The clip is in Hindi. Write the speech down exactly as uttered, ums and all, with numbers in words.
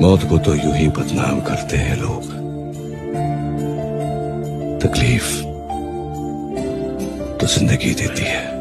मौत को तो यूं ही बदनाम करते हैं लोग, तकलीफ तो जिंदगी देती है।